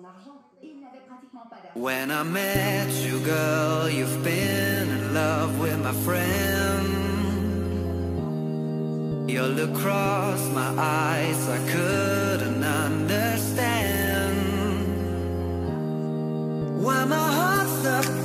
When I met you, girl, you've been in love with my friend. Your look crossed my eyes, I couldn't understand why my heart stopped